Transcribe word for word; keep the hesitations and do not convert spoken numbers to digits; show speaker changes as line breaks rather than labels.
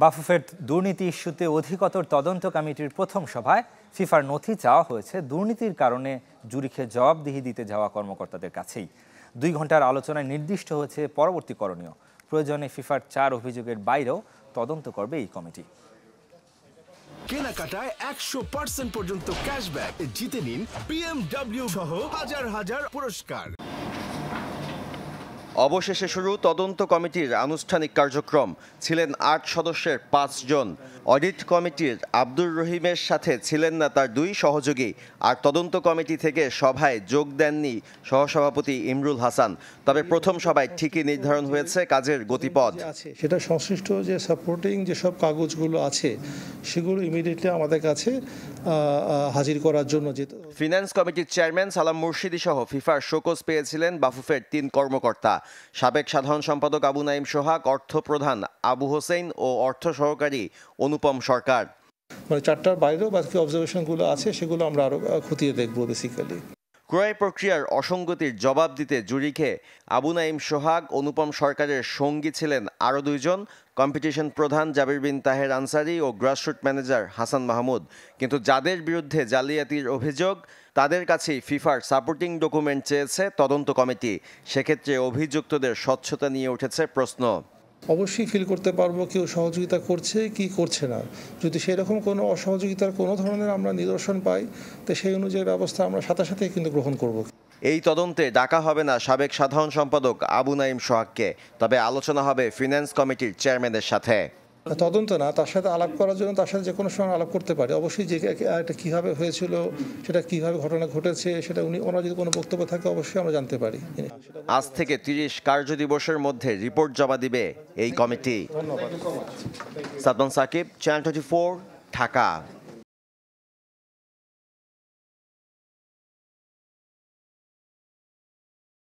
বাফুফের দুর্নীতি ইস্যুতে অধিকতর তদন্ত কমিটির প্রথম সভায় ফিফার নথি চাওয়া হয়েছে দুর্নীতির কারণে জুরিখে জবাবদিহি দিতে যাওয়া কর্মকর্তাদের কাছেই। দুই ঘন্টার আলোচনায় নির্দিষ্ট হয়েছে পরবর্তী করণীয়। প্রয়োজনে ফিফার চার অভিযোগের বাইরেও তদন্ত করবে এই কমিটি।
কেনাকাটায় একশো পার্সেন্ট পর্যন্ত ক্যাশব্যাক জিতে নিন বিএমডব্লিউ সহ হাজার হাজার পুরস্কার।
অবশেষে শুরু তদন্ত কমিটির আনুষ্ঠানিক কার্যক্রম। ছিলেন আট সদস্যের পাঁচজন। অডিট কমিটির আব্দুর রহিমের সাথে ছিলেন না তার দুই সহযোগী। আর তদন্ত কমিটি থেকে সভায় যোগ দেননি সহসভাপতি ইমরুল হাসান। তবে প্রথম সভায় ঠিকই নির্ধারণ হয়েছে কাজের গতিপথ।
সেটা সংশ্লিষ্ট যে সাপোর্টিং যেসব কাগজগুলো আছে সেগুলো ইমিডিয়েটলি আমাদের কাছে হাজির করার জন্য যেত।
ফিনান্স কমিটির চেয়ারম্যান সালাম মুর্শিদি সহ ফিফার শোকজ পেয়েছিলেন বাফুফের তিন কর্মকর্তা। সাবেক সাধারণ সম্পাদক আবু নাঈম সোহাগ, অর্থ প্রধান আবু হোসেন ও অর্থ সহকারী অনুপম সরকার।
মানে চারটার বাইরেও বাকি অবজারভেশনগুলো আছে সেগুলো আমরা আরো খতিয়ে দেখব। বেসিক্যালি
ক্রয় প্রক্রিয়ার অসঙ্গতির জবাব দিতে জুরিখে আবু নাঈম সোহাগ, অনুপম সরকারের সঙ্গী ছিলেন আরও দুইজন, কম্পিটিশন প্রধান জাবির বিন তাহের আনসারি ও গ্রাসরুট ম্যানেজার হাসান মাহমুদ। কিন্তু যাদের বিরুদ্ধে জালিয়াতির অভিযোগ তাদের কাছেই ফিফার সাপোর্টিং ডকুমেন্ট চেয়েছে তদন্ত কমিটি। সেক্ষেত্রে অভিযুক্তদের স্বচ্ছতা নিয়ে উঠেছে প্রশ্ন।
অবশ্যই ফিল করতে পারবো কেউ সহযোগিতা করছে কি করছে না। যদি সেরকম কোনো অসহযোগিতার কোনো ধরনের আমরা নিদর্শন পাই তো সেই অনুযায়ী ব্যবস্থা আমরা সাথে সাথে কিন্তু গ্রহণ করব।
এই তদন্তে ডাকা হবে না সাবেক সাধারণ সম্পাদক আবু নাঈম সোহাগকে, তবে আলোচনা হবে ফিনান্স কমিটির চেয়ারম্যানের সাথে।
তদন্ত না, তার সাথে আলাপ করার জন্য তার সাথে যে কোনো সময় আলাপ করতে পারে। অবশ্যই যে এটা কীভাবে হয়েছিল, সেটা কীভাবে ঘটনা ঘটেছে, সেটা উনি ওনার যদি কোনো বক্তব্য থাকে অবশ্যই আমরা জানতে পারি।
আজ থেকে তিরিশ কার্যদিবসের মধ্যে রিপোর্ট জমা দিবে এই কমিটি। Sadman Sakib, channel twenty four, Dhaka.